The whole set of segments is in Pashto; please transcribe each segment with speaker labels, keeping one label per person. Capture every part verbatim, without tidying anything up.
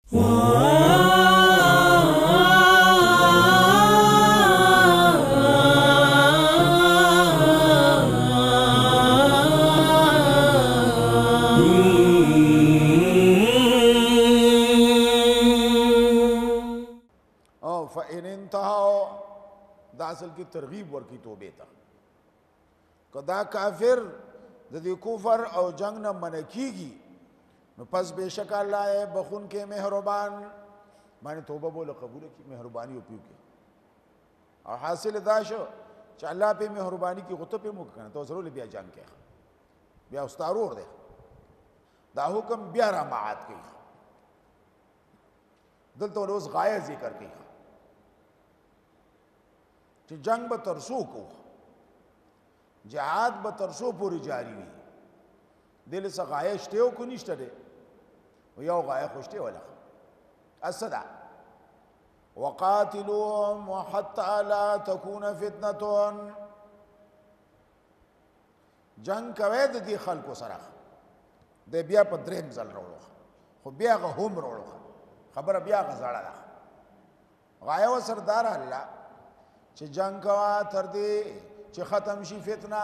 Speaker 1: فإن انتهوا دا اصل کی ترغیب ورکی توبې ته که دا کافر د دې کفر او جنگ نه منع کیږي نو پس بېشک الله یې بخونکی مهربان باندې توبه بوله قبوله کړي مهرباني وکړي او حاصل دا شو چې الله په مهرباني کې غوته په موږ کنه ته ضرور بیا جنگ کې بیا استارور دی دا حکم بیا را معاد کوي دلته اوس غایه ذکر کوي چې جنگ به ترسو کو جهاد به ترسو پوری جاری وي دل څه غایه شته او کو نشته دی یو غایه خوشته ولا اسدا وقاتلوهم وحتى لا تكون فتنه جنگ کوي د دې خلکو سره د بیا په دریم ځل وروړو خو بیا غو هم وروړو خبره بیا غزاړه ده غایه و سردار الله چې جنگ کوا تر دې چې ختم شي فتنه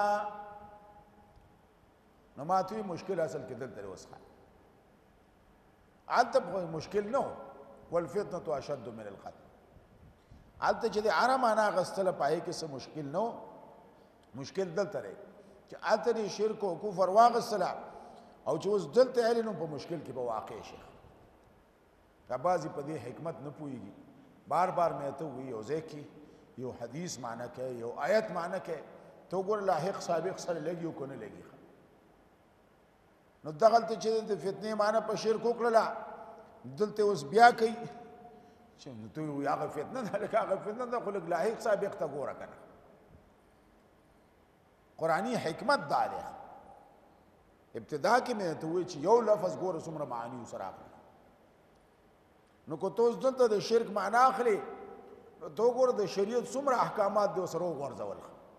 Speaker 1: نو ماتوي مشکل اصل کې دلته وسخه عتب مشکل نو والفتنه اشد من القتل عتب چې د عرب انا غستله پای کې څه مشکل نو مشکل دلته لري چې اتري شرک او کفر واغسله او چې اوس دلته علم په مشکل کې به واقع شي کبازي په دې حکمت نه پويږي بار بار مې ته وی او ځکه یو حدیث معنی کوي یو آیت معنی کوي تو ګور لاحق سابق سره لګي او کنه لګي نو دغلت چې د فتنې معنی په شرک وکړه دلته اوس بیا کوي چې نو ته یو هغه فتنه ده لکه هغه فتنه ده خو لګ لاحق سابق ته ګوره کنه قرآنی حکمت دا ده ابتدا کې مې ته وی چې یو لفظ ګوره څومره معنی سره نو کو توس دلته د شرک معنی اخلي تو ګور د شریعت څومره احکامات دي سره ورځول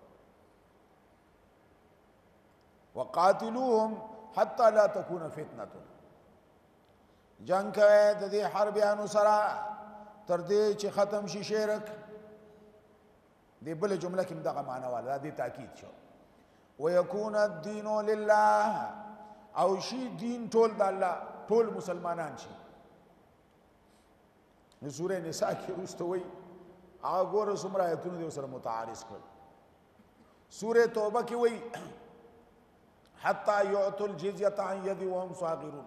Speaker 1: وقاتلوهم حتى لا تكون فتنه جنگ کوي د دې حربيانو سره تر دې چې ختم شي شرک دې بل جمله کې دغه معنی والا دې تاکید شو ويكون الدين لله او شي دین ټول د الله ټول مسلمانان شي نو سوره نساء کې رستوي هغه ګوره څومره آیتونه دې سره متعارض کړل سوره توبه کې وایي حتى يعطوا الجزيه عن يد وهم صاغرون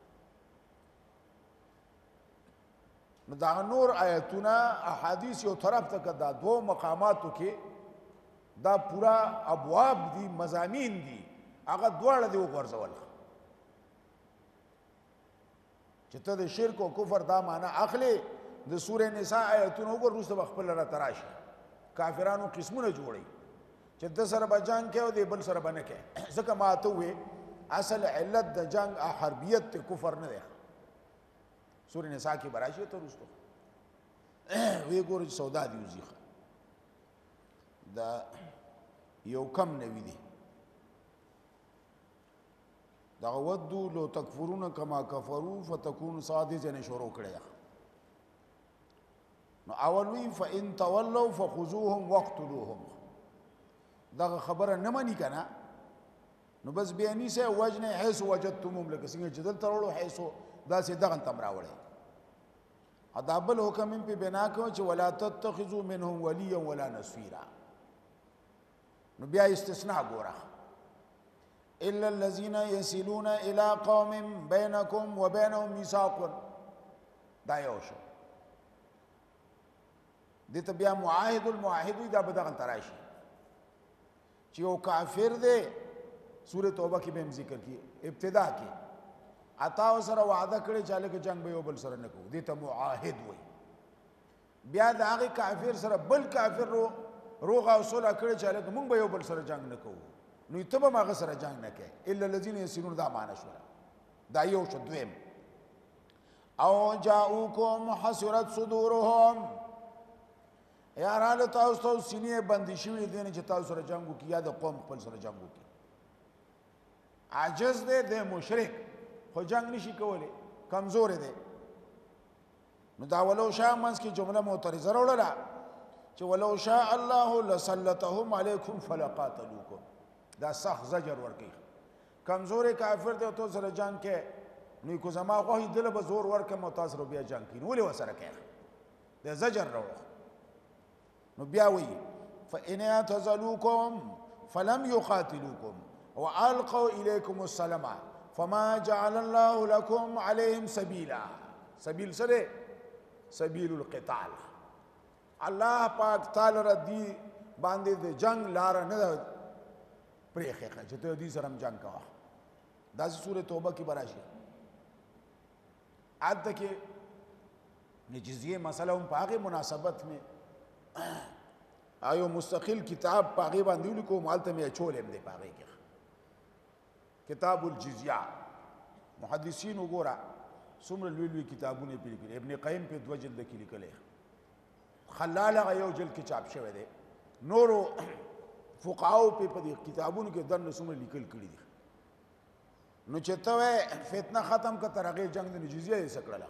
Speaker 1: نو دا نور آیتونه احادیث یو طرف ته دا دو مقاماتو کې دا پورا ابواب دي مضامین دي هغه دواړه دی وګرځول چې ته د شرک او کفر دا معنی اخلي د سوره نساء آیتونه وګور روسته خپل را تراشي کافرانو قسمونه جوړي چې د سره بجان کې او د بل سره باندې کې ځکه ماته وي اصل علت د جنگ حربیت ته کفر نه ده سوره نساء کې براشي ته روسته وی ګور سودا دی وزيخه دا یو کم نوی دی دا ودو لو تکفرون کما کفروا فتكون صادقا شروع کړی نو اولوی فان تولوا فخذوهم واقتلوهم دا خبره نه مانی کنه نو بس بیانی سه وجنه حيث وجدتمهم لك څنګه جدل ترولو حيث دا سه دغه تم راوړی ادابل حکم په بنا کو چې ولا تتخذوا منهم وليا ولا نصيرا نو بیا استثناء ګوره الا الذين يصلون الى قوم بينكم وبينهم ميثاق دا یو شو دته بیا معاهد المعاهد دا بدغه تراشي چې یو کافر دی سوره توبه کې به ذکر کی ابتدا کې عطا سره وعده کړی چې لکه جنگ به یو بل سره نه کوو دته معاهد وای بیا دا هغه کافر سره بل کافر رو روغ او صلح کړی چې لکه مونږ به یو بل سره جنگ نه کوو نو ته به ما سره جنگ نه کوي الا الذين يسيرون دا معنا شو دا یو شو دویم او جاءوكم حسرت صدورهم یارانو تاسو ته سینې بندي شوې دي چې تاسو سره جنگ وکړي یا د قوم خپل سره جنگ وکړي عاجز دی د مشرک خو جنگ نشي کولی کمزور دی نو دا ولو شاء منځ کې جمله معترضه راوړله چې ولو شاء الله لسلطهم علیکم فلقاتلوکم دا سخت زجر ورکوي کمزورې کافر دی او تو سره جنګ کې نو کو زما غوښې دله به زور ورکړم او تاسو سره بیا جنګ کوي نو ولې ورسره کوې دا زجر راوړه نو بیا وایي فإن اعتزلوکم فلم يقاتلوكم وألقوا إليكم السلام فما جعل الله لكم عليهم سبيلا سبيل سره سبيل القتال الله پاک تعالی ردی باندې د جنگ لار نه پرېخه چې ته دې سره جنگ کا دا سورۃ توبه کې براشي عادت کې نجزیه مسله هم پاغه مناسبت میں آیو مستقل کتاب پاغه باندې لیکو مالته مې چولم دی پاغه کې کتاب الجزیه محدثین وګورا څومره لوی لوی کتابونه په لیکل ابن قیم په دوه جلد کې لیکل خلال یو جلد کې چاپ شوی دی نورو فقهاو په دې کتابونو کې دنه څومره لیکل کړي دي نو چې ته فتنه ختم کا ترغه جنگ د جزیه یې سکړه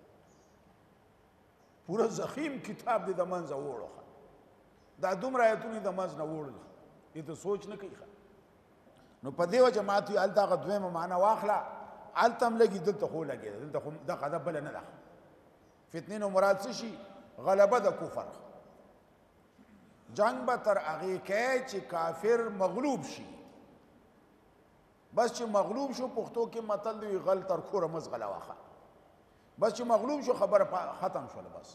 Speaker 1: پورا زخیم کتاب دې د منځ وړو دا دومره آیتونه د منځ نه وړل دې ته سوچ نه کوي نو په دې وجه ماته الته غدویمه معنا واخله التم لګي دلته خو لګي دلته خو د قضا بل نه ده فتنه نو مراد څه شي غلبه د کفر جنگ به تر هغه کې چې کافر مغلوب شي بس چې مغلوب شو پښتو کې متل دی غل تر خوره مزغله واخه بس چې مغلوب شو خبره ختم شول بس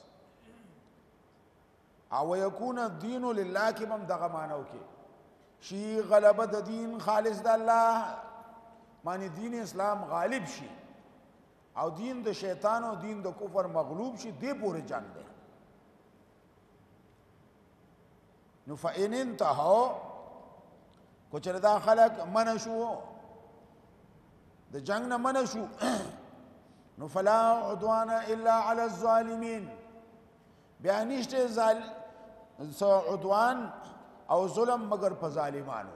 Speaker 1: او یکون الدین لله کې هم دغه معنی وکي شي غلبه د دین خالص د الله معنی دین اسلام غالب شي او دین د شیطان او دین د کفر مغلوب شي دی پورې جنگ دی نو فإن انتهوا کچر دا خلق منشو د جنگ نه منشو نو فلا عدوان الا على الظالمين بیا نشته ظال عدوان او ظلم مگر په ظالمانو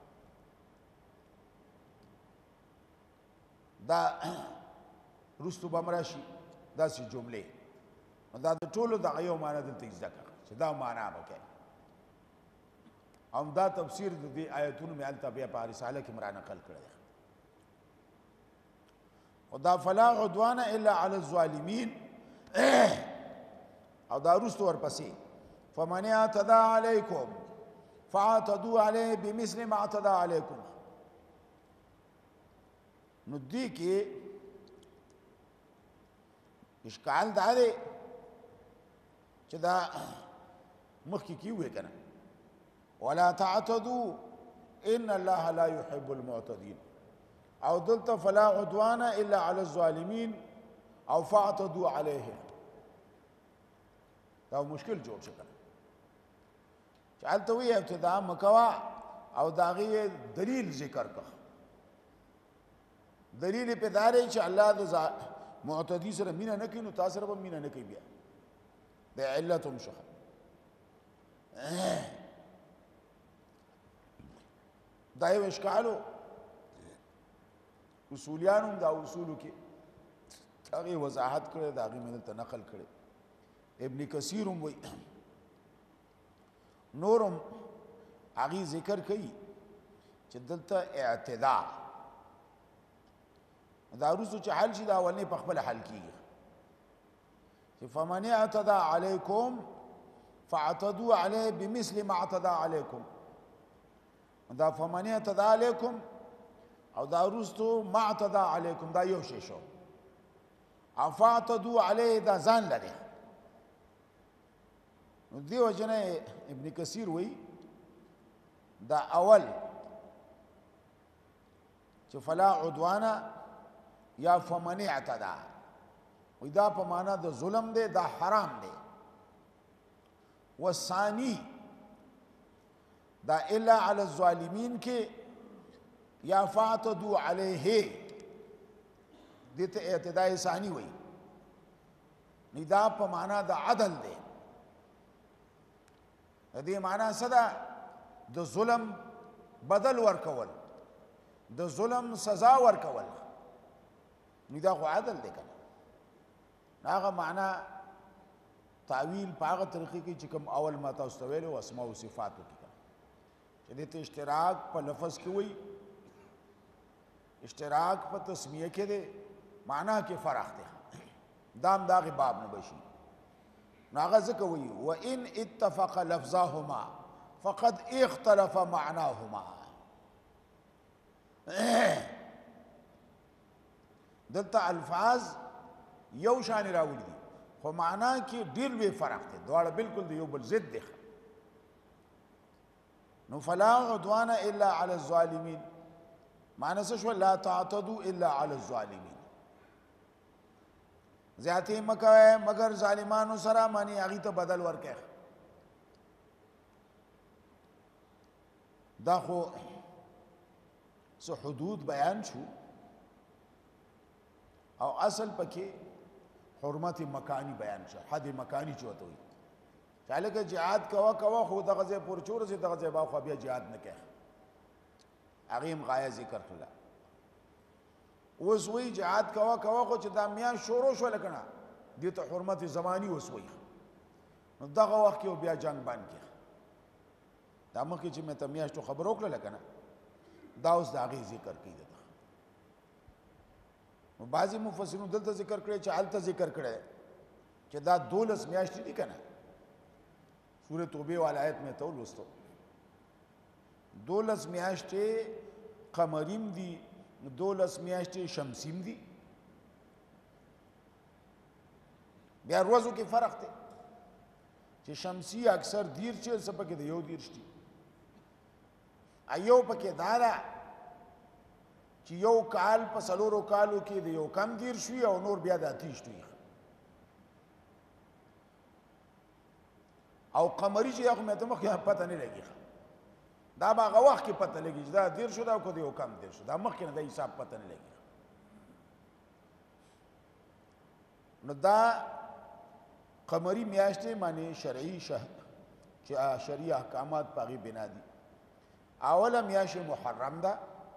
Speaker 1: دا رستو بمراشي دا سی جمله دا د ټولو د ایو معنا د تذکر چې دا معنا وکړي هم دا تفسیر د دې آیتونو مې الته بیا په رساله کې مرا نقل کړی او دا فلا عدوان الا على الظالمين او دا رستو ورپسې فمن اعتدى عليكم فاعتدوا عليه بمثل ما اعتدى عليكم نو دې کې اشکال دا دی چې دا مخکې کې وې کنه ولا تعتدوا ان الله لا يحب المعتدين او دلته فلا عدوان الا على الظالمين او فاعتدوا عليه دا مشکل جوړ شو کنه چالته وی ابتدا مکوا او داغي دلیل ذکر کا دلیل په داري چې الله د معتدی سره مینا نه کینو تاسو سره مینا نه کوي بیا د علتهم شو دا یو اشکالو اصولیانو دا اصولو کې هغه وضاحت کړي دا هغه مې ته نقل کړي ابن کثیر هم وایي نورم هغه ذکر کوي چې دلته اعتداء دا روسو چې حل شي دا اولنې په خپل حل کیږي چې فمن اعتدى عليكم فاعتدوا عليه بمثل ما اعتدى عليكم دا فمن اعتدى عليكم او دا روسو ما اعتدى عليكم دا یو شی شو او فاعتدوا عليه دا ځان لري نو دیو جنه ابن کثیر وی دا اول چې فلا عدوانا یا فمن اعتدى وی دا په معنا د ظلم دی دا حرام دی والثانی دا الا علی الظالمین کې یا فاعتدوا علیه دته اعتداء ثانی وی ندا په معنا د عدل دی دې معنا صدا د ظلم بدل ورکول د ظلم سزا ورکول ندا خو عدل دی کنه هغه معنا تعویل په هغه طریقې کې چې کوم اول ما تاسو ته ویلو اسماء او صفاتو کې چې دې ته اشتراک په لفظ کې وایي اشتراک په تسمیه کې دی معنا کې فرق دی دام داغه باب نه بشي نو هغه ځکه وایي وان اتفق لفظاهما فقد اختلف معناهما دلته الفاظ یو شان راوړي دي خو معنا کې ډېر لوی فرق دی دواړه بالکل د یو بل ضد دي نو فلا عدوان الا على الظالمين معنی څه شو لا تعتدوا الا على الظالمين زیاتې مکوئ مگر ظالمانو سره معنی هغې ته بدل ورکړئ دا خو څه حدود بیان شو او اصل پکې حرمت مکانی بیان شو حد مکانی چوته وي چاله که جهاد کوا کوا خو دغه ځای پورې چور سي دغه ځای با خو بیا جهاد نه کوي هغه هم غایه ذکر کړل اوس وی جهاد کوا کوا خو چې دا میان شروع شو لکنه دې ته حرمت زمانی اوس وی نو دغه وخت کې بیا جنگ باندې کې دا مخکې چې مې ته میاشتو خبر وکړه لکنه دا اوس د هغې ذکر کوي دته نو بعضې مفسرینو دلته ذکر کړی چې هلته ذکر کړی چې دا دولس میاشتې دي که نه سورې توبې والا آیت مې ته ولوستو دولس میاشتې قمریم دي دولس میاشتې شمسیم دي بیا روزو کې فرق دی چې شمسی اکثر دیر چې څه پکې د یو دیرش دي ایو پکې دا ده چې یو کال په څلورو کالو کې د یو کم دیر شوي او نور بیا د اتیش وي او قمري چې هغه مې ته مخکې پته نه لګي دا به هغه وخت کې پته لګي چې دا دیر شو دا که د یو کم دیر شو دا مخکې نه د حساب پته نه لګي نو دا قمری میاشتې معنی شرعي چې شرعي احکامات په هغې بنا دي اوله میاشت محرم ده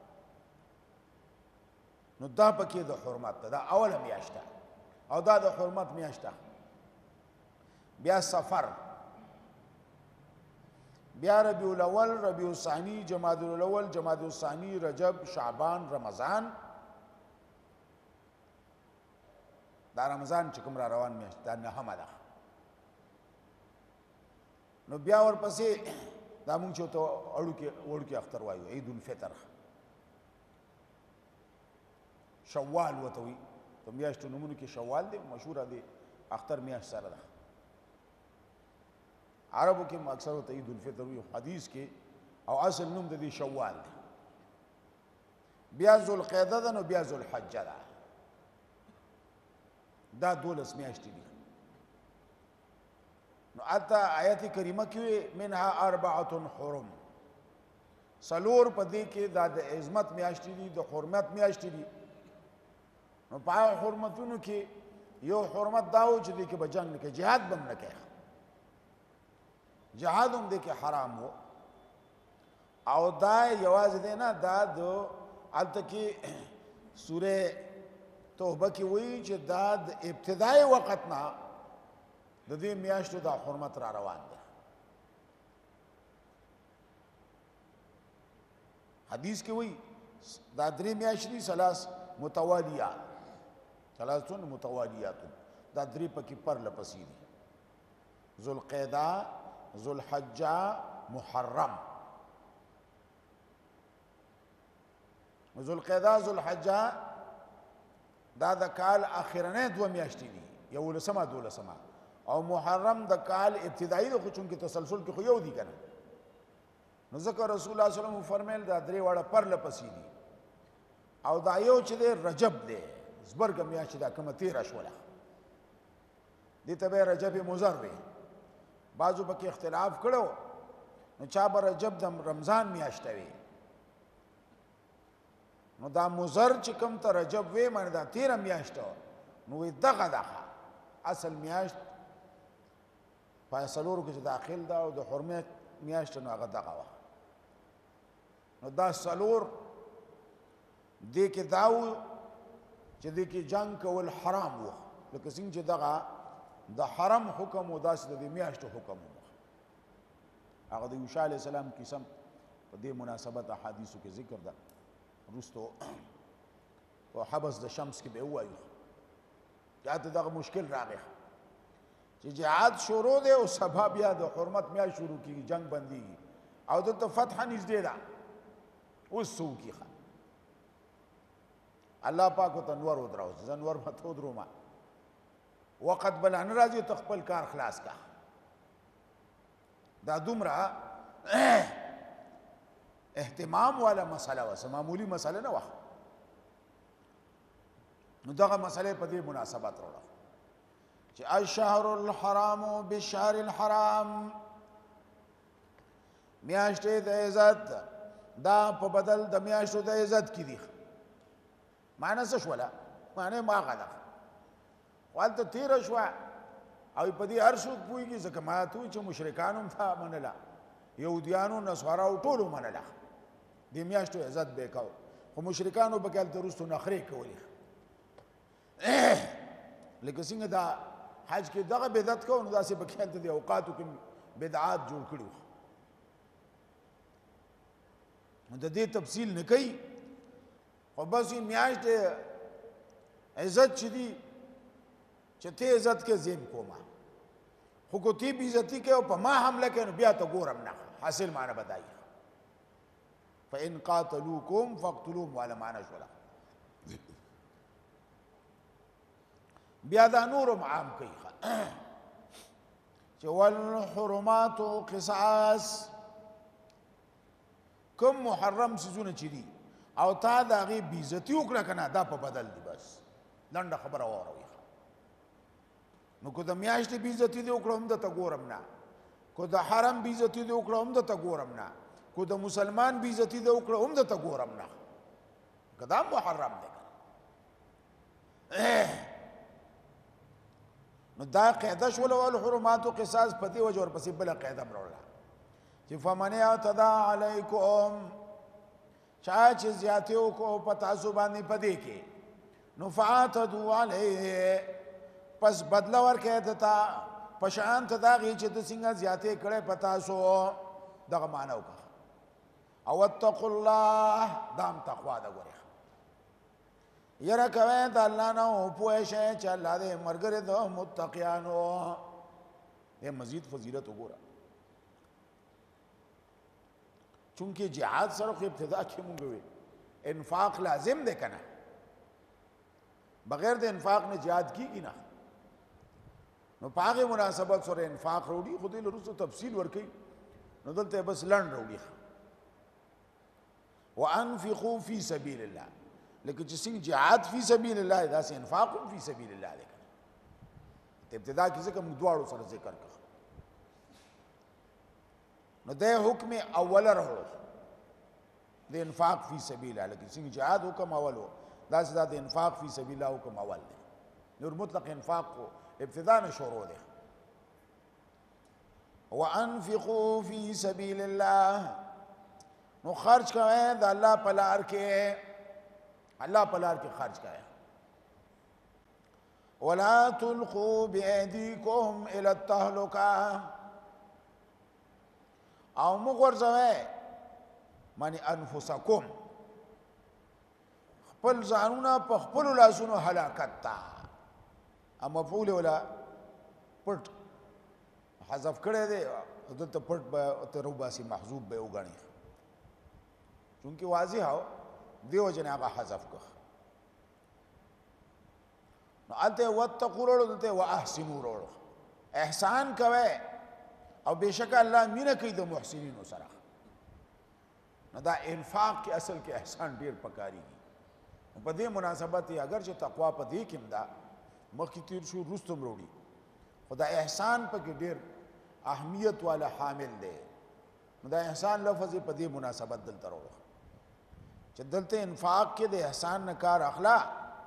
Speaker 1: نو دا پکې د حرمت ده دا اوله میاشت ده او دا د حرمت میاشت ده بیا سفر بیا ربیع الاول ربیع الثانی جمادی الاول جمادی الثانی رجب شعبان رمضان دا رمضان چې کوم را روان میاشت دا نهمه ده نو بیا ورپسې دا مونږ چې ورته وړوکې وړوکې اختر وایو عید الفطر شوال ورته وایي په میاشتو نومونو کې شوال دی مشهوره دی اختر میاشت سره ده عربو کې اکثر ورته عید الفطر وایي حدیث کې او اصل نوم د دې شوال دی بیا ذوالقعده ده نو بیا ذوالحجه ده دا دولس میاشتې دي نو البته آیت کریمه کې منها اربعه حرم څلور په دې کې دا د عظمت میاشتې دي د حرمت میاشتې دي نو په هغه حرمتونو کې یو حرمت دا و چې دې کې به جنګ نه کوي جهاد به هم نه کوي جهاد هم دې کې حرام و او دا یوازې دی نه دا د هلته کې سوره توبه کې وایي چې دا د ابتدای وخت نه د دې میاشتو دا حرمت را روان ده حدیث کې وایي دا درې میاشتې دي ثلاث متوالیات ثلاثون متوالیات دا درې پکې پرله پسې دي ذوالقعده ذوالحجه محرم ذوالقعده ذوالحجه دا د کال اخرنۍ دوه میاشتې دي یولسمه دولسمه او محرم د کال ابتدایي ده خو چونکې تسلسل کې خو یو دي که نه نو ځکه رسول الله صلی الله علیه وسلم فرمیل دا درې واړه پرله پسې دي او دا یو چې دی رجب دی زبرګه میاشت دا کومه تېره شوله دې ته به یې رجب مضر وي بعضو پکې اختلاف کړو نو چا به رجب د رمضان میاشته وي نو دا مضر چې کوم ته رجب وی معنی دا تیره میاشت نو وی دغه دغه اصل میاشت په څلورو کې چې داخل ده او د حرمت میاشت نو هغه دغه وه نو دا څلور دې کې دا و چې دې کې جنګ کول حرام و لکه څنګه چې دغه د حرم حکم و داسې د دې میاشتو حکم و هغه د یوشع علیه السلام قسم په دې مناسبت احادیثو کې ذکر ده وروستو په حبس د شمس کې به ووایو یا ته دغه مشکل راغی چې جهاد شروع دی او سبا بیا د حرمت میاشت شروع کېږي جنگ بندېږي او دلته فتح نږدې ده اوس څه وکړي الله پاک ورته انور ودراو زه انور به ته ودرومه وقت بله نه راځي ته خپل کار خلاص کا دا دومره اهتمام والا مسله وه څه معمولي مسله نه وه نو دغه مسلې په دې مناسبت راوړه چې الشهر الحرام بالشهر الحرام میاشتې د عزت دا په بدل د میاشتو د عزت کې دي معنی څه شوله معنی ما غده والته تیره شوه او په دې هر څوک پوهېږي ځکه ما ته وایي چې مشرکانو هم تا منله یهودیانو نصاراو ټولو منله دې میاشتو عزت به یې کو خو مشرکانو به کې هلته وروستو نخرې کولې لکه څنګه دا حج کې دغه بدعت کوو نو داسې به کې هلته د اوقاتو کې بدعات جوړ کړي وو نو د دې تفصیل نه کوي خو بس وي میاشت عزت چې دي چې ته عزت کې زیم کوما خو کو تی بې عزتي کوي او په ما حمله کوي نو بیا ته ګورم نه حاصل معنی بدایي فإن قاتلوکم فاقتلوهم والا معنی شوله بیا دا نورم عام کوي چې والحرمات قصاص کوم محرم سيزونه چې دي او تا د هغې بې عزتي وکړه که نه دا په بدل دي بس لنډه خبره واوروئ نو که د میاشتې بې عزتي دې وکړه هم درته ګورم نه که د حرم بې عزتي دې وکړه هم درته ګورم نه که د مسلمان بې عزتي دې وکړه هم درته ګورم نه که دا محرم دی نو دا قاعده شوله والحرمات قصاص په دې وجه ورپسې بله قاعده م راوړله چې فمن اعتدى علیکم چا چې زیاتې وکړو په تاسو باندې په دې کې نو فاعتدوا علیه پس بدله ورکړئ دته په شان ته د هغې چې د څنګه زیاتې کړی په تاسو دغه معنی وکړه او اتقوا الله دا هم تقوا ده ګورې یره کوئ د الله نه وپوه شئ چې الله دې ملګری د متقیانو دې مزید فضیلت وګوره چونکه جهاد سره خو ابتدا کې مونږ وی انفاق لازم دی که نه بغیر د انفاق نه جهاد کیږي نه نو په هغې مناسبت سره انفاق راوړي خو دې له وروسته تفصیل ورکوي نو دلته بس لنډ راوړي وانفقوا فی سبیل الله لکه چې څنګه جهاد فی سبیل الله داسې انفاق هم فی سبیل الله دی ابتدا کې ځکه موږ دواړو سره ذکر کړو نو د حکم اوله راوړو د انفاق فی سبیل الله لکه څنګه جهاد حکم اول و داسې دا د انفاق فی سبیل الله حکم اول دی نور مطلق انفاق کو ابتدا نه شروع دی وانفقوا فی سبیل الله نو خرج کوئ د الله په لار کې الله په لار کې خرج کوئ ولا تلقوا بأيديكم إلى التهلكة او مغرزوئ معنی انفسکم خپل ځانونه په خپلو لاسونو هلاکت ته مفعول ولا پټ حذف کړی دی دلته پټ به ته روباسي محذوب به وګڼي چونکې واضح او دې وجې نه هغه حذف کړ نو هلته واتقوا راوړو دلته واحسنوا راوړو احسان کوئ او بېشکه الله مینه کوي د محسنینو سره نو دا انفاق کې اصل کې احسان ډېر پکارېږي په دې مناسبت یې اگر چې تقوا په دې کې هم ده مخکې تیر شو وروسته هم راوړي خو دا احسان پکې ډېر اهمیت والا حامل دی نو دا احسان لفظ یې په دې مناسبت دلته راوړو چې دلته انفاق کې د احسان نه کار اخلا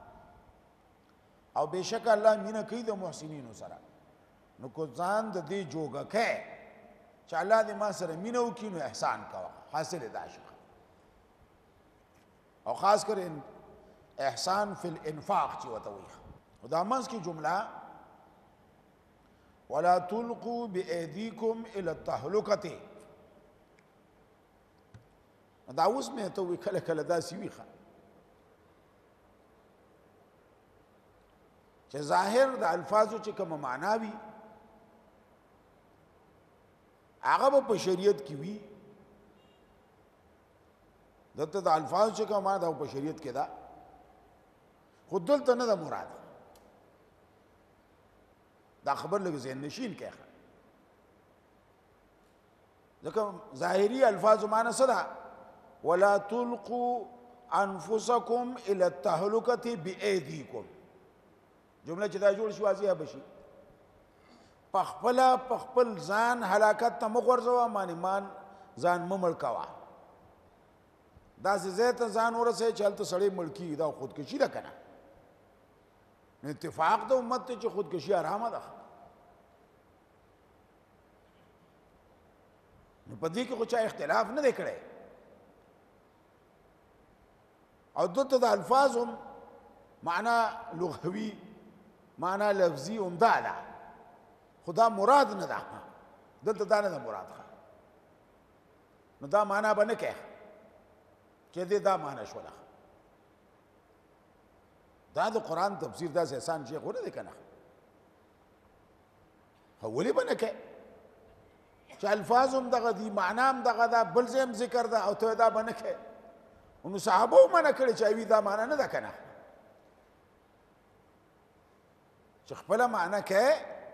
Speaker 1: او بېشکه الله مینه کوي د محسنینو سره نو کو ځان د دې جوګه کې چې الله دې ما سره مینه وکړي نو احسان کوه حاصل دا شو او خاص کر احسان فی الانفاق چې ورته وایي دا منځ کې جمله ولا تلقوا بأيديكم الى التهلكه. دا اوس مې ته وی کله کله داسې وي ښه چې ظاهر د الفاظو چې کومه معنا وي هغه به په شریعت کې وي دلته د الفاظو چې کومه معنا ده په شریعت کې ده خو دلته نه ده مراد دا خبر لږ ذهن نشین کې ځکه ظاهري الفاظ معنا څه ده ولا تلقوا انفسكم الى التهلكه بايديكم جمله چې دا جوړ شو واضحه بشي پخپل پخپل ځان هلاکت ته مغورځوا معنی مان ځان ممړ کوا دا زیات ځان ورسه چلته سړی ملکی دا خودکشي ده کنه اتفاق د امت ته چې خودکشي آرامه ده نو په دې کې خو چا اختلاف نه دی کړی او دلته د الفاظم معنا لغوي معنا لفظي عمده ده خدا مراد نه ده دلته دا نه ده مراد نو دا معنا به نه کوي چې دې دا معنا شوله دا د قرآن تفسیر داسې احسان شیخ ونه دی که نه ولې به نه کوي چې الفاظ هم دغه دي معنا هم دغه ده بل ځای هم ذکر ده او ته دا به نه کوي نو صحابه هم منع کړي چې وی دا معنا نه ده که نه چې خپله معنا کوي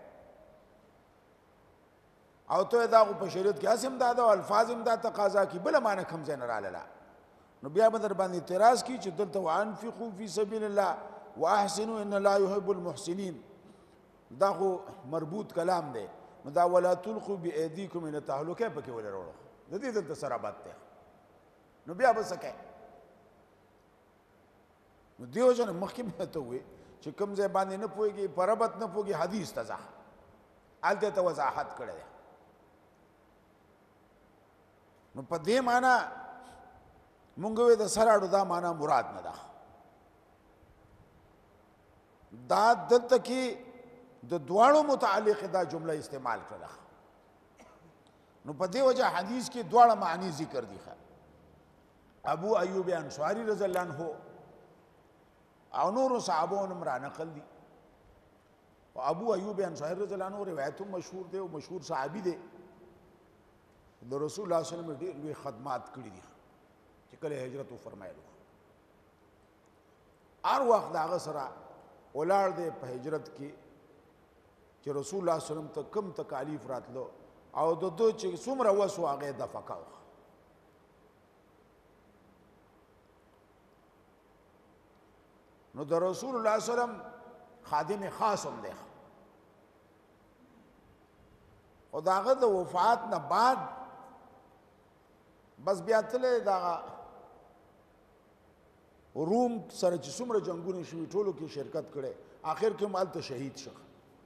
Speaker 1: او ته دا خو په شریعت کې هسې هم دا ده او الفاظ هم دا تقاضا کي بله معنا کوم ځای نه راغله نو بیا به در باندې اعتراض کی چې دلته وانفقوا فی سبیل الله واحسنوا ان الله يحب المحسنین دا خو مربوط کلام دی نو دا ولا تلقوا بأيديكم الى التهلكه پکې ولې وروړو د دې دلته سره بات دی نو بیا به څه کوي نو دیو جن مخکې مې ته وې چې کوم ځای باندې نه پوهېږي په ربط نه پوهېږي حدیث ته ځه هلته ته وضاحت کړی دی نو په دې معنا مونږ وې د سراړو دا معنا مراد نه ده دا دلته کې د دواړو متعلق دا جمله استعمال کړله نو په دې وجه حدیث کې دواړه معنی ذکر دي ابو ایوب انصاری رضی الله عنه او نور صحابون هم را نقل دي او ابو ایوب انصاری رضی الله عنه روایت مشهور دی او مشهور صحابي دی د رسول الله صلی الله علیه وسلم ډېر لوی خدمات کړي دي چې کله هجرت وفرمایلو هر وخت د هغه سره ولاړ دی په هجرت کې چې رسول الله صلی الله علیه وسلم ته کم تکالیف راتلو او د دو چې څومره وس و هغه دفع کاوه نو د رسول الله صلی الله علیه وسلم خادم خاص هم دی او د هغه د وفات نه بعد بس بیا تللی دا روم سره چې څومره جنګونه شوي ټولو کې شرکت کړی آخر کې هم هلته شهید شو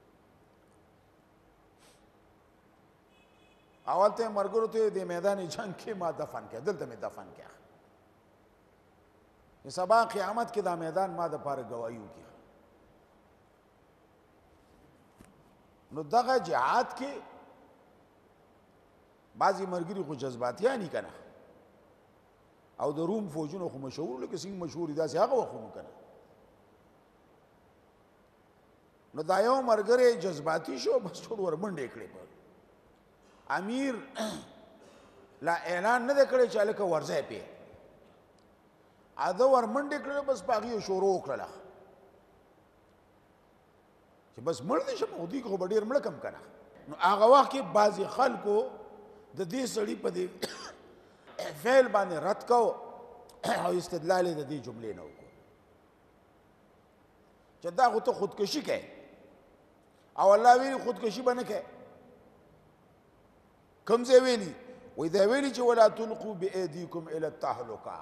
Speaker 1: اول ته مرګرو ته د میدان جنگ کې ما دفن کړه دلته مې دفن کړه سبا قیامت کې دا میدان ما د پاره گواهی وکړي نو دغه جهاد کې بعضی مرګري خو جذباتیانی کنه او د روم فوجونو خو مشهور لکه څنګه مشهور دي داسې هغه وخت کنه نو دا یو مرګري جذباتي شو بس ټول ور منډې کړې په امیر لا اعلان نه کړی چې لکه ورځي پی اده ور منډې کړې بس باغی شروع وکړه چې بس مړ دي شم او دې کو ډېر مړ کم کنه نو هغه وخت کې بعضی خلکو د دې سړي په دې فعل باندې رد کو او استدلال د دې جملې نه وکړو چې دا خو ته خودکشي کوي او الله ویلي خودکشي به نه کوي کوم ځای ویلي وایي دا ویلي چې ولا تلقوا بأیدیکم الی التهلکه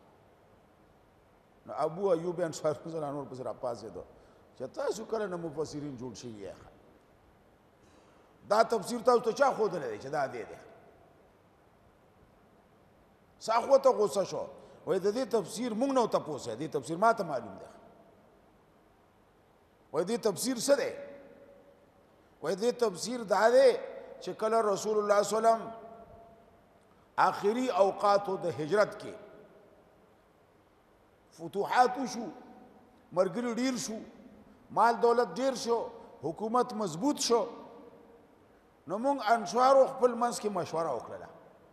Speaker 1: نو ابو ایوب انصاری رضی الله عنه پس را پاسېدو چې تاسو کله نه مفسرین جوړ شوي یې دا تفسیر تاسو ته چا ښودلی دی چې دا دی دی ساخو ته غوسه شو وایي د دې تفسیر مونږ نه تپوس دی تفسیر ما ته معلوم دی وایي دې تفسیر څه دی وای دې تفسیر دا دی چې کله رسول الله صلی الله علیه وسلم آخري اوقاتو د هجرت کې فتوحات شو مرګري ډیر شو مال دولت ډیر شو حکومت مضبوط شو نو مونږ انصارو خپل منځ کې مشوره وکړه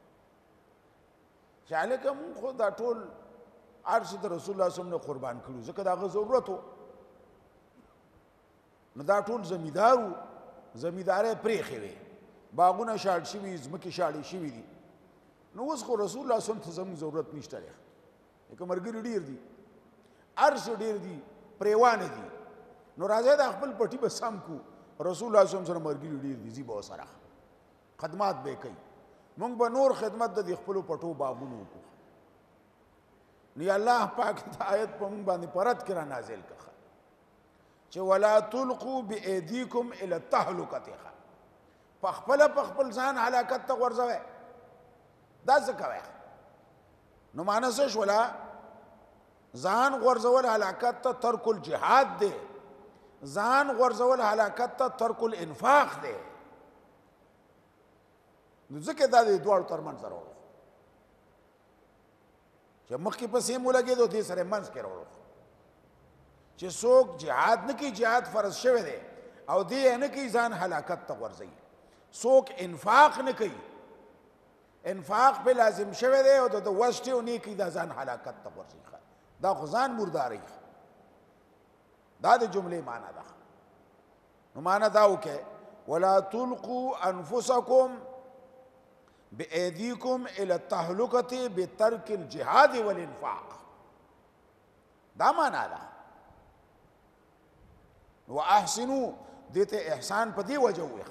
Speaker 1: چې هلکه مونږ خو دا ټول هر څه د رسول الله صلی الله علیه وسلم نه قربان کړو ځکه د هغه ضرورت و نو دا ټول زمیندار وو زمیندارۍ پرېښې وې باغونه شاړ شوي ځمکې شاړې شوي دي نو اوس خو رسول الله صلی الله علیه وسلم ته زموږ ضرورت نشته دی لکه ملګري ډېر دي هر څه ډېر دي پرېوانه دي نو راځئ دا خپل پټي به سم کړو رسول الله صلی الله علیه وسلم سره ملګري ډېر دي ځي به ورسره خدمات به یې کوي مونږ به نور خدمت د دې خپلو پټو باغونو وکړو نو الله پاک دا آیت په مونږ باندې پرد کې را نازل کړه چې ولا تلقوا بأيديكم الى التهلكه په خپله په خپل ځان هلاکت ته غورځوئ دا څه کوئ نو معنی څه شوله ځان غورځول هلاکت ته ترک الجهاد دی ځان غورځول هلاکت ته ترک الانفاق دی نو ځکه دا د دواړو ترمنځ راوړو چې مخکې پسې مو لګېدو دې سره منځ کې راوړو چې څوک جهاد نه کوي جهاد فرض شوی دی او دې یې نه کوي ځان هلاکت ته غورځوي څوک انفاق نه کوي انفاق په لازم شوی دی او د وس ټیو نه کوي دا ځان هلاکت ته غورځوي دا خو ځان مرداري دا د جملې معنا ده نو معنا دا وکړئ ولا تلقوا انفسکم بأيديكم الى التهلكه بترك الجهاد والانفاق دا معنا ده واحسنوا دته احسان په دی وجه وي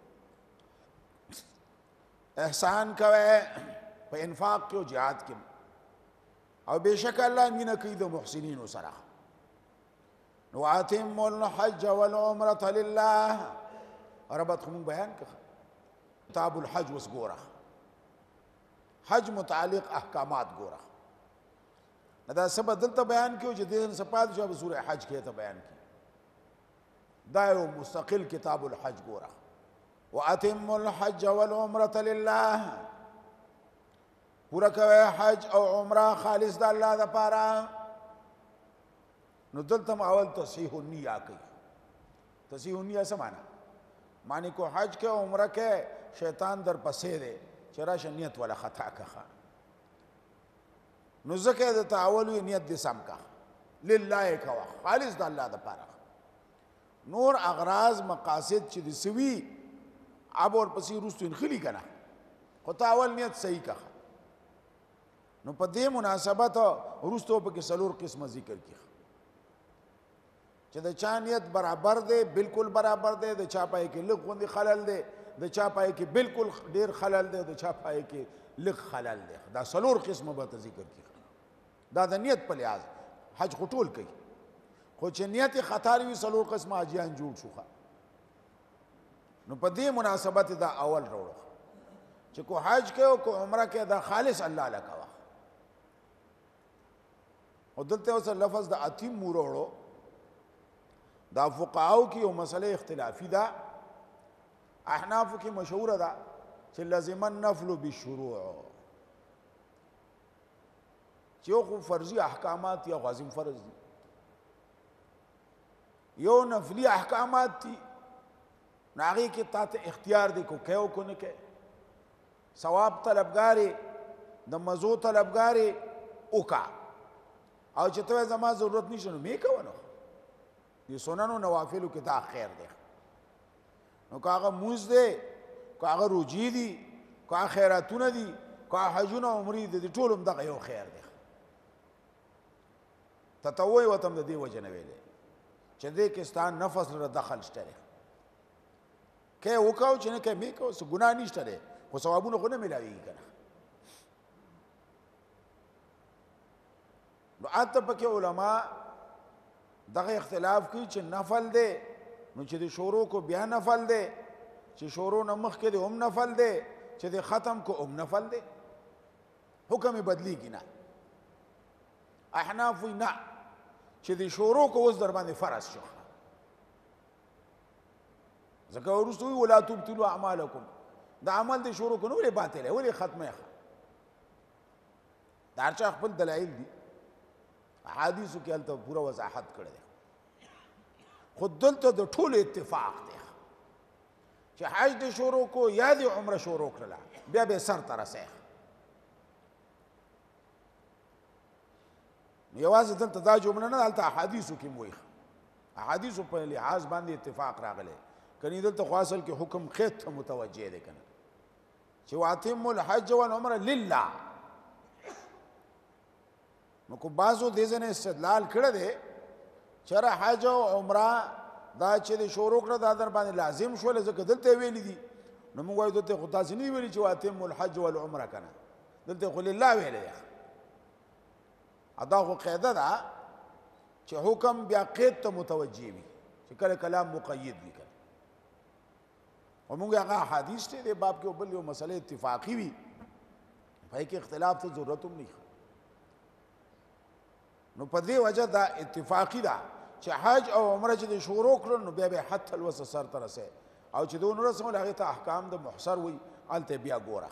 Speaker 1: احسان کوي په انفاق کې او جهاد کې او بشک الله مینه کوي د محسنینو سره نو اتم الحج والعمره لله ربط کوم بیان کړه کتاب الحج وس ګوره حج متعلق احکامات ګوره دا سبا دلته بیان کیو چې دین سپاد شو سوره حج کې ته بیان کی دا یو مستقل کتاب الحج ګوره واتم الحج والعمره لله پورا کوي حج او عمره خالص د الله لپاره نو دلته اول تصحیح النیه کوي تصحیح النیه څه معنی معنی کو حج کې عمره کې شیطان در پسې دی چې راشه نیت ولا خطا کړه نو ځکه د تعاول نیت دې سم کا لله کوا خالص د الله لپاره نور اغراض مقاصد چې د سوي اب اور پسې روستو انخلی کنه خو تعاول نیت صحیح کا نو په دې مناسبت روستو په کې سلور قسمه ذکر کړي چې د چا نیت برابر دی بالکل برابر دی د چا پای کې لږ غوندي خلل دی د چا پای کې بالکل ډیر خلل دی د چا پای کې لږ خلل دی دا سلور قسمه به ذکر کړي دا د نیت په لحاظ حج خطول کوي خو چې نیت خطر وي سلور قسمه حاجیان جوړ شوخه نو په دې مناسبت دا اول وروړو چې کو حج کې او کو عمره کې دا خالص الله لکوا او دلته اوس لفظ د اتم وروړو دا فقهاو کې یو مسله اختلافي ده احناف کې مشهور ده چې لازم النفل بالشروع چې یو فرضي احکامات یا غازم فرض دي یو نفلی احکامات دي ناغي کې تاسو اختیار دی کو کيو کو نه کې ثواب طلبګاری د مزو طلبګاری اوکا او چې ته زما ضرورت نشته نو می کوو دي سننو نوافلو کې دا خیر دی نو کاغه موز دی کاغه روجی دی کاغه خیراتونه دي کاغه حجونه عمرې دي ټولم دغه یو خیر دی تطوع وتم د دې وجه نه ویلې چې دې کې ستان نفس سره دخل شته کې وکاو چې نه کې می کو څه ګناه نشته ده خو ثوابونه خو نه ملایي کنه نو اته پکې علما دغه اختلاف کوي چې نفل دی نو چې د شروع کو بیا نفل دی چې شروع نه مخکې دی هم نفل دی چې د ختم کو هم نفل دی حکم بدلیږي نه احناف نه چې د شروع کو اوس در باندې فرض شو ځکه وروسته وایي ولا تبطلوا اعمالکم د عمل دې شروع کړو نو ولې باطل ولې ختمه ښه د هر چا خپل دلایل دي احادیثو کې هلته پوره وضاحت کړی دی خو دلته د ټولو اتفاق دی چې حج دې شروع کو یا دې عمره شروع کړله بیا به سر ته رسې یوازې دلته دا جمله نه هلته احادیثو کې وایي احادیثو په لحاظ باندې اتفاق راغلی کنی دلته خو اصل کې حکم خیط ته متوجه دی کنه چې واتم الحج والعمره لله نو کو بعضو دې ځنه استدلال کړی دی چې حج او عمره دا چې شروع کړه دا در باندې لازم شول ځکه دلته ویلي دي نو موږ وایو دلته خو تاسې نه ویلي چې واتم الحج والعمره کنه دلته خو لله ویلی دی ادا خو قاعده ده چې حکم بیا قید ته متوجه وي چې کله کلام مقید وي کنه او موږ هغه حدیث ته د باب کې بل یو مسله اتفاقی وي پای کې اختلاف ته ضرورت هم نه نو په دې وجه دا اتفاقی ده چې حج او عمره چې شروع کړو نو بیا به حتی الوس سر ته رسې او چې دون رسول هغه ته احکام د محصر وي الته بیا ګوره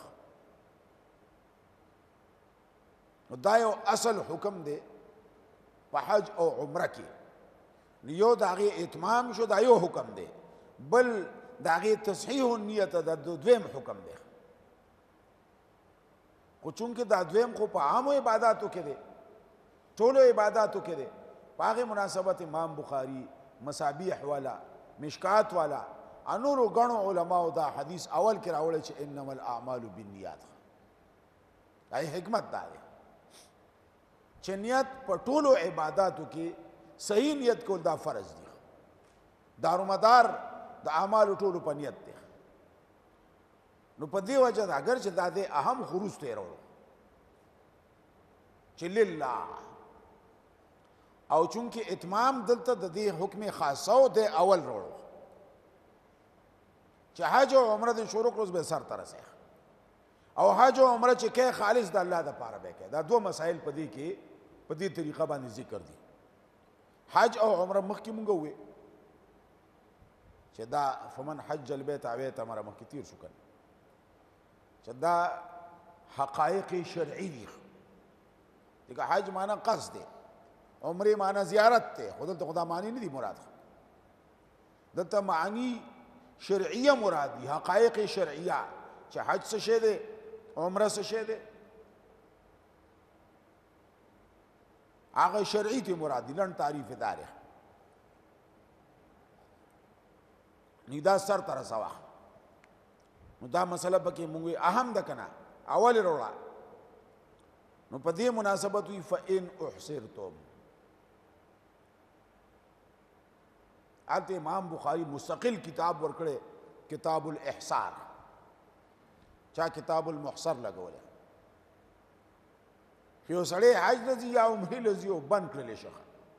Speaker 1: نو دا یو اصل حکم دی په حج او عمره کې یو د هغې اتمام شو دا یو حکم دی بل د هغې تصحیح النیت د دویم حکم دی خو چونکې دا دویم خو په عامو عباداتو کې دی ټولو عباداتو کې دی په هغې مناسبت امام بخاري مصابیح والا مشکات والا انورو ګڼو علماو دا حدیث اول کې راوړی چې انما الاعمال بالنیات دا حکمت دا دی چې نیت په ټولو عباداتو کې صحیح نیت کول دا فرض دی دارومدار د اعمالو ټولو په نیت دی نو په دې وجه ده اگر چې دا دی اهم خروج ته راوړو چې لله او چونکې اتمام دلته د دې حکم خاصو د اول راوړو چې حج او عمره د شروع کړو به سر ته رسې او حج او عمره چې کې خالص د الله دپاره به کې دا دوه مسائل په دې کې په دې طریقه باندې ذکر دي حج او عمره مخکې مونږ وې چې دا فمن حج البیت او اعتمر مخکې تیر شو کنه چې دا حقایق شرعي دي دغه حج معنا قصد دی عمره معنا زیارت دی خود ته خدا معنی نه دي مراد دلته معنی شرعیه مراد دي حقایق شرعیه چې حج څه شی دی عمره څه شی دی هغه شرعي ته مراد دي لن تعریف داره نیدا سر تر سوا نو دا مسله پکې موږ اهم ده کنه اول وروړه نو په دې مناسبت وي فإن احصرتم البته امام بخاری مستقل کتاب ورکړي کتاب الاحصار چا کتاب المحصر لګول یو سړی حج لذي یا عمره لذي او بند کړل شي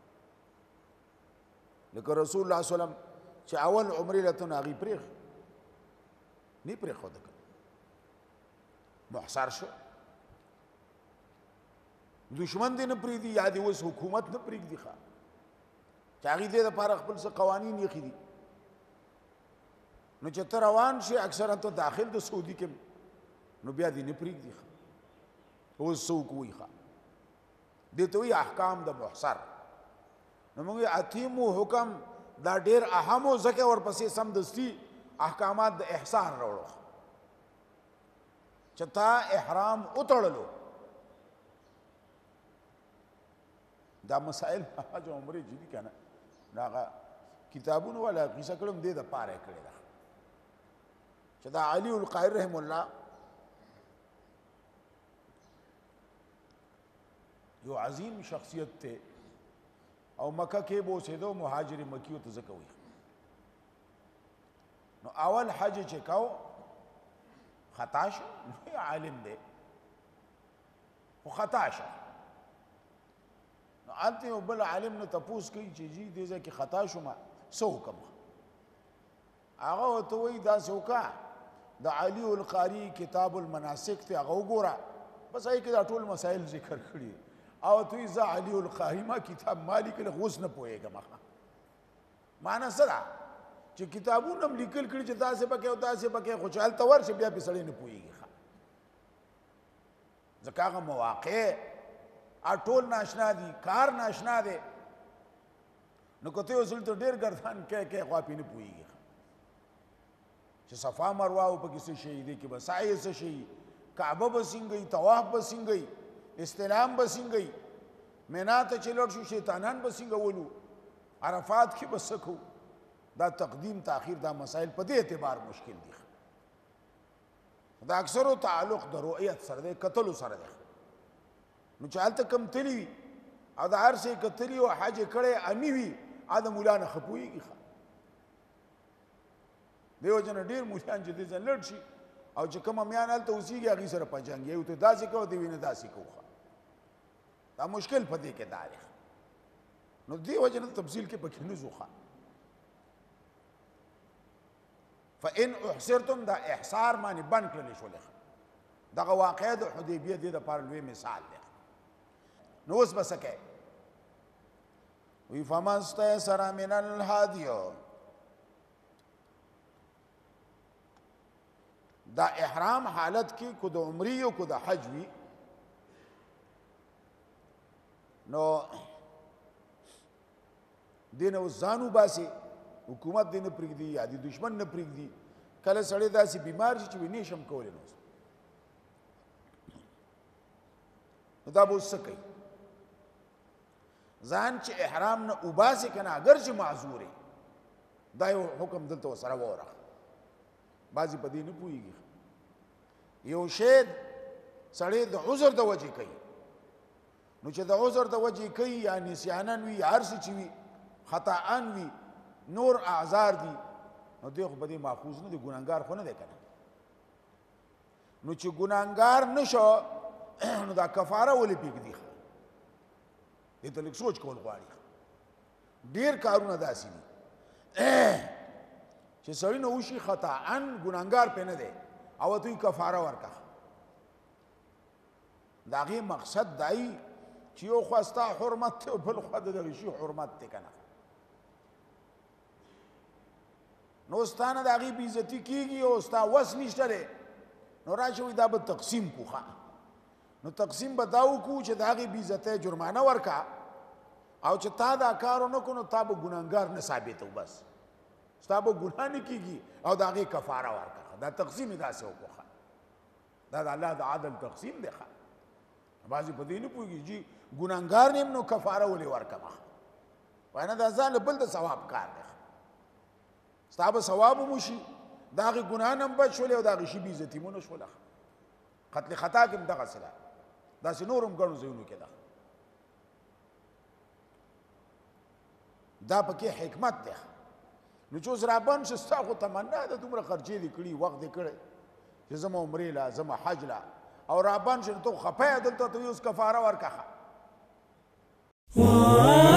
Speaker 1: لکه رسول الله صلی الله علیه وسلم چې اول عمره لته ناغي پرېخ نه پرېخ خو دک محصر شو دشمن دې نه پریدي یا دې اوس حکومت نه پریږدي ښه چې هغې دې دپاره خپل څه قوانین ایښي دي نو چې ته روان شي اکثرا ته داخل د سعودي کې نو بیا دې نه پرېږدي ښه اوس څوک وایي ښه دې ته وایي احکام د محصر نو موږ اتیمو حکم دا ډېر اهم و ځکه ورپسې سمدستي احکامات د احصار راوړو چې تا احرام وتړلو دا مسائل حج او عمرې چې دي که نه نو هغه کتابونو والا قصه کړم دې دپاره یې کړې ده چې دا علي القاهر رحم الله یو عظیم شخصیت ته او مکه کې به اوسېدو مهاجر مکیو ته ځکه وایي نو اول حج چې کو خطا شو عالم دی خو خطا شو نو هلته یو بل عالم نه تپوس کوي چې جی دې ځای کې خطا شوم څه حکم هغه ورته وایي داسې وکړه د علي القاري کتاب المناسک ته هغه وګوره بس هغې کې دا ټول مسایل ذکر کړي او توی زه علي القاري ما کتاب ما لیکلی خو اوس نه پوهېږم معنا څه ده چې کتابونه هم لیکل کړي چې داسې پکې او داسې پکې خو چې هلته ورشي بیا پې سړی نه پوهېږي ځکه هغه مواقع ټول ناشنا دي کار ناشنا دی نو که ته یو سړي ته ډېر ګردان کې کې خوا پې نه پوهېږي چې صفا مروه او پکې څه شي دی کې به سعی څه شي کعبه به څنګه وي طواف به څنګه وي استلام به څنګه وي مینا ته چې لوړ شو شیطانان به څنګه ولو عرفات کې به څه کوو دا تقدیم تاخیر دا مسائل په دې اعتبار مشکل دي دا اکثرو تعلق د رؤیت سره دی کتلو سره دی نو چې هلته کم تلي وي او د هر شی کتلي او حج یې کړی امي وي هغه د ملا نه ښه پوهېږي دې وجه نه ډېر مليان چې دې ځای لړ شي او چې کوم امیان هلته اوسېږي هغوی سره په جنګ یو ته داسې کوه دی وینه داسې کوو دا مشکل په دې کې دا دی نو دې وجه نه تفصیل کې پکې نه ځو فإن احصرتم دا احصار معنی بند کړلی شولې دغه واقعه د حدیبیه دې دپاره لوی مثال دی نو اوس به څه کوې وی فما استیسر من الهدی دا احرام حالت کې کو د عمرې او کو د حج وي نو دې نه اوس ځان وباسي حکومت دې نه پرېږدي یا د دشمن نه پرېږدي کله سړی داسې بیمار شي چې وی نه شم کولی نو نو دا به اوس څه کوي ځان چې احرام نه وباسي که نه اگر چې معذور دا یو حکم دلته ورسره ووره بعضې په دې نه پوهېږي یو شی سړی د عذر د وجې کوي نو چې د عذر د وجې کوي یا نسیانن وي یا هر څه چې وي خطاان وي نور اعذار دي نو دی خو په دې ماخوذ نه دی ګناهګار خو نه دی که نه نو چې ګناهګار نه شو نو دا کفاره ولې پرېږدي دې ته لږ سوچ کول غواړي ډېر کارونه داسې دي چې سړی نه وشي خطاان ګناهګار پې نه دی او ته یې کفاره ورکړه د هغې مقصد دای چې یو خوا ستا حرمت دی او بل خوا د دغه شي حرمت دی که نه نو ستا نه د هغې بېعزتي کېږي او ستا وس نشته دی نو راشه وایي دا به تقسیم کړو نو تقسیم به دا وکړو چې د هغې بېعزتۍ جرمانه ورکړه او چې تا دا کار ونه کړو نو تا به ګناهګار نه ثابتو بس ستا به ګناه نه کېږي او د هغې کفاره ورکړه دا تقسیم یې داسې وکړو دا د الله د عدل تقسیم دی بعضې په دې نه پوهېږي چې ګناهګار نه یم نو کفاره ولې ورکړمه وایي نه دا ځان له بل د ثواب کار دی ستا به ثواب هم وشي د هغې ګناه نه هم بچ شولې او د هغې شي بېعزتي مو نه شوله قتل خطا کې هم دغسې ده داسې نور هم ګڼو ځایونو کې ده دا پکې حکمت دی نو چې اوس رابند شي ستا خو تمنا ده دومره خرچې دې کړي وخت دې کړی چې زما عمرې له زما حج له او رابند شي نو ته خفه یې دلته ته اوس کفاره ورکړه